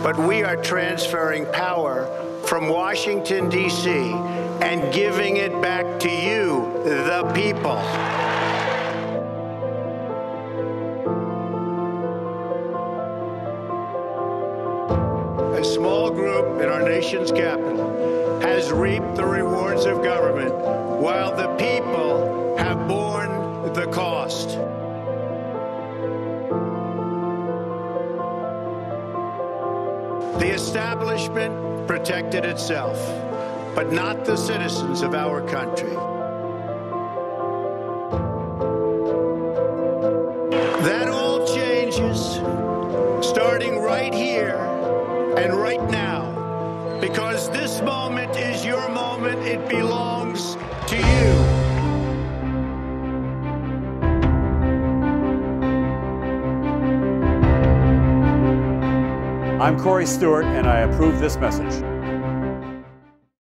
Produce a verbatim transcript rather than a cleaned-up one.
but we are transferring power from Washington, D C and giving it back to you, the people. A small group in our nation's capital has reaped the rewards of government, while the people have borne the cost. The establishment protected itself, but not the citizens of our country. That all changes starting right here and right now, because this moment is your moment. It belongs to you. I'm Corey Stewart, and I approve this message.